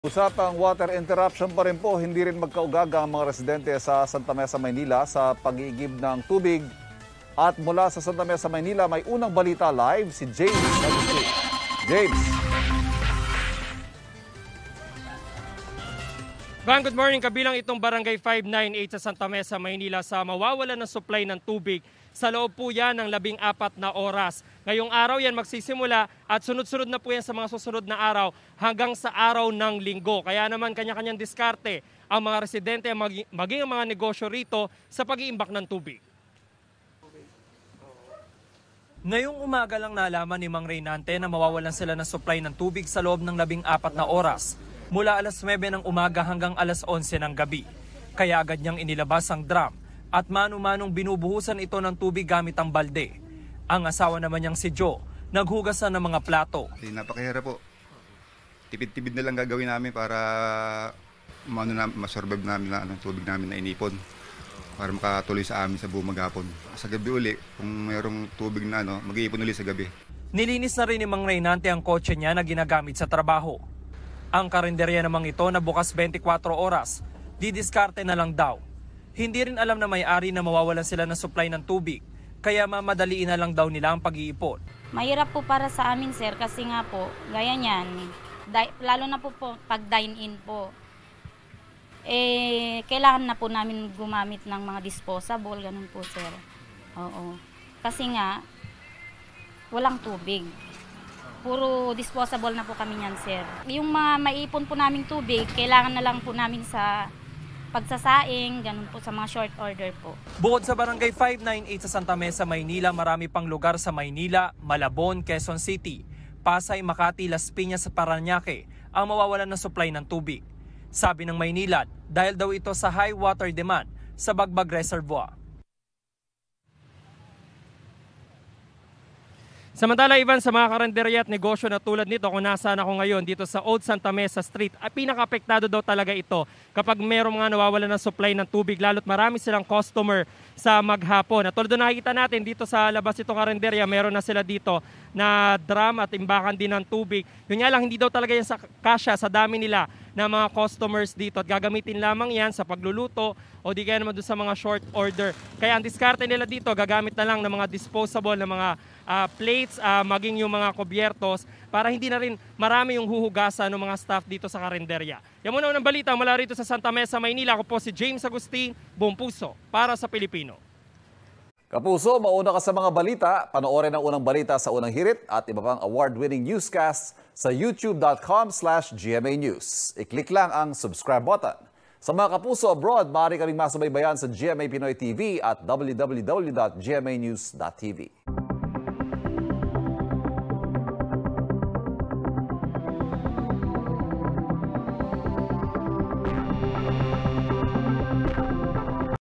Usapang water interruption pa rin po, hindi rin magkaugaga ang mga residente sa Santa Mesa, Maynila sa pag-iigib ng tubig. At mula sa Santa Mesa, Maynila, may unang balita live si James. James. Good morning. Kabilang itong Barangay 598 sa Santa Mesa, Maynila sa mawawalan ng supply ng tubig. Sa loob po yan ng 14 na oras. Ngayong araw yan magsisimula at sunod-sunod na po yan sa mga susunod na araw hanggang sa araw ng Linggo. Kaya naman kanya-kanyang diskarte ang mga residente maging ang mga negosyo rito sa pag-iimbak ng tubig. Ngayong umaga lang nalaman ni Mang Reynante na mawawalan sila ng supply ng tubig sa loob ng 14 na oras mula alas 9 ng umaga hanggang alas 11 ng gabi. Kaya agad niyang inilabas ang drum at mano-manong binubuhusan ito ng tubig gamit ang balde. Ang asawa naman niyang si Joe, naghugasan ng mga plato. Napakahirap po. Tipid-tipid na lang gagawin namin para masurvive namin na tubig namin na inipon. Para makatuloy sa amin sa buong maghapon. Sa gabi uli, kung mayroong tubig na mag-iipon uli sa gabi. Nilinis na rin ni Mang Reynante ang kotse niya na ginagamit sa trabaho. Ang karinderya namang ito na bukas 24 oras, didiskarte na lang daw. Hindi rin alam na may-ari na mawawalan sila ng supply ng tubig, kaya mamadaliin na lang daw nila ang pag-iipon. Mahirap po para sa amin, sir, kasi nga po, gaya niyan, lalo na po pag dine-in po, kailangan na po namin gumamit ng mga disposable, ganun po, sir. Oo. Kasi nga, walang tubig. Puro disposable na po kami niyan, sir. Yung mga maiipon po naming tubig, kailangan na lang po namin sa pagsasaing, ganun po sa mga short order po. Bukod sa Barangay 598 sa Santa Mesa, Maynila, marami pang lugar sa Maynila, Malabon, Quezon City, Pasay, Makati, Las Piñas sa Parañaque ang mawawalan ng supply ng tubig. Sabi ng Maynilad, dahil daw ito sa high water demand sa Bagbag Reservoir. Samantala, Ivan, sa mga karinderya at negosyo na tulad nito, kung nasaan ako ngayon dito sa Old Santa Mesa Street, pinaka-apektado daw talaga ito kapag mayroong mga nawawalan ng supply ng tubig, lalo't marami silang customer sa maghapon. At tulad na nakikita natin dito sa labas itong karinderya, meron na sila dito na drum at imbakan din ng tubig. Yun nga lang, hindi daw talaga yan sa kasya sa dami nila na mga customers dito at gagamitin lamang yan sa pagluluto o di kaya naman doon sa mga short order. Kaya ang diskarte nila dito, gagamit na lang ng mga disposable na mga plates, maging yung mga kubyertos para hindi na rin marami yung huhugasan ng mga staff dito sa karinderya. Yan muna unang balita mula rito sa Santa Mesa, Maynila. Ako po si James Agustin, buong puso para sa Pilipino. Kapuso, mauna ka sa mga balita. Panoorin ang unang balita sa unang hirit at iba pang award-winning newscasts sa youtube.com/GMA News. I-click lang ang subscribe button. Sa mga kapuso abroad, maaari kaming masubaybayan sa GMA Pinoy TV at www.gmanews.tv.